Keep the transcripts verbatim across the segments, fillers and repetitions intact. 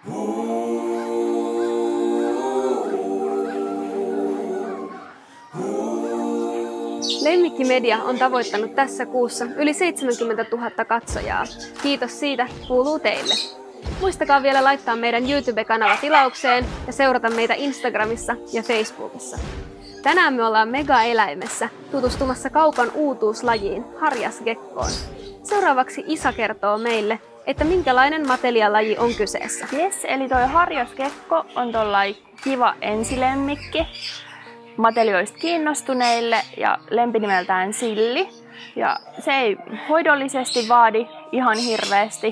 Lemmikkimedia on tavoittanut tässä kuussa yli seitsemänkymmentätuhatta katsojaa. Kiitos siitä kuuluu teille. Muistakaa vielä laittaa meidän YouTube-kanava tilaukseen ja seurata meitä Instagramissa ja Facebookissa. Tänään me ollaan Mega-eläimessä tutustumassa kaupan uutuuslajiin, harjasgekkoon. Seuraavaksi Isa kertoo meille, että minkälainen matelialaji on kyseessä. Yes, eli toi harjasgekko on tollai kiva ensilemmikki matelioista kiinnostuneille ja lempinimeltään Silli. Ja se ei hoidollisesti vaadi ihan hirveästi,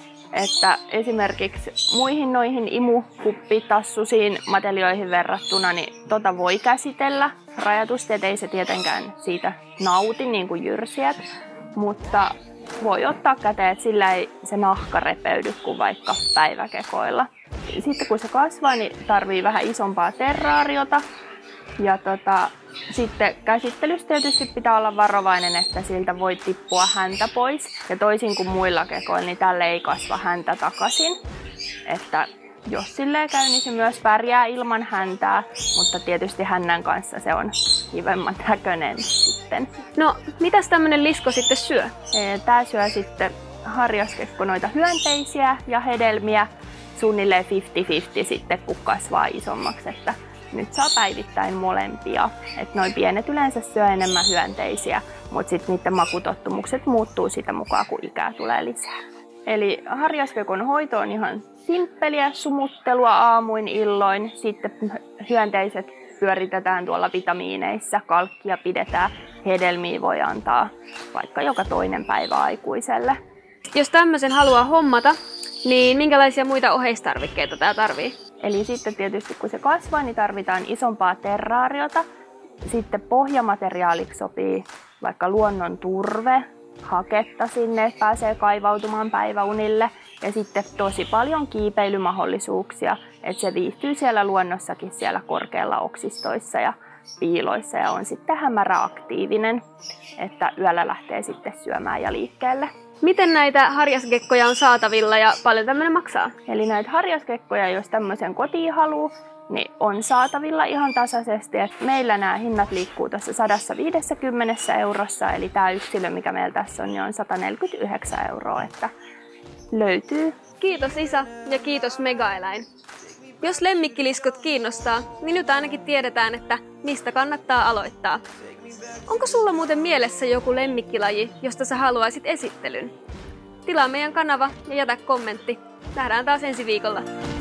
että esimerkiksi muihin noihin imukuppitassusiin matelioihin verrattuna, niin tota voi käsitellä rajatusti, et ei se tietenkään siitä nauti niin kuin jyrsijät, mutta voi ottaa käteen, että sillä ei se nahka repeydy kuin vaikka päiväkekoilla. Sitten kun se kasvaa, niin tarvii vähän isompaa terraariota. Ja tota, sitten käsittelyssä tietysti pitää olla varovainen, että siltä voi tippua häntä pois. Ja toisin kuin muilla kekoilla, niin tälle ei kasva häntä takaisin. Että jos silleen käy, niin se myös pärjää ilman häntää, mutta tietysti hännän kanssa se on kivemman näköinen sitten. No, mitäs tämmönen lisko sitten syö? Tää syö sitten harjasgekko noita hyönteisiä ja hedelmiä suunnilleen viisikymmentä viisikymmentä sitten, kun kasvaa isommaksi. Että nyt saa päivittäin molempia. Et noi pienet yleensä syö enemmän hyönteisiä, mutta sitten niiden makutottumukset muuttuu sitä mukaan, kun ikää tulee lisää. Eli harjasgekon hoito on ihan simppeliä, sumuttelua aamuin illoin. Sitten hyönteiset pyöritetään tuolla vitamiineissa, kalkkia pidetään, hedelmiä voi antaa vaikka joka toinen päivä aikuiselle. Jos tämmöisen haluaa hommata, niin minkälaisia muita oheistarvikkeita tää tarvii? Eli sitten tietysti kun se kasvaa, niin tarvitaan isompaa terraariota. Sitten pohjamateriaaliksi sopii vaikka luonnon turve, haketta sinne, pääsee kaivautumaan päiväunille. Ja sitten tosi paljon kiipeilymahdollisuuksia, että se viihtyy siellä luonnossakin siellä korkealla oksistoissa ja piiloissa ja on sitten hämäräaktiivinen, että yöllä lähtee sitten syömään ja liikkeelle. Miten näitä harjasgekkoja on saatavilla ja paljon tämmöinen maksaa? Eli näitä harjasgekkoja, jos tämmöisen kotiin haluaa, niin on saatavilla ihan tasaisesti. Et meillä nämä hinnat liikkuu tuossa sata viisikymmentä eurossa, eli tämä yksilö, mikä meillä tässä on, niin on sata neljäkymmentäyhdeksän euroa, että löytyy. Kiitos Isa ja kiitos Mega-eläin. Jos lemmikkiliskot kiinnostaa, niin nyt ainakin tiedetään, että mistä kannattaa aloittaa. Onko sulla muuten mielessä joku lemmikkilaji, josta sä haluaisit esittelyn? Tilaa meidän kanava ja jätä kommentti. Nähdään taas ensi viikolla.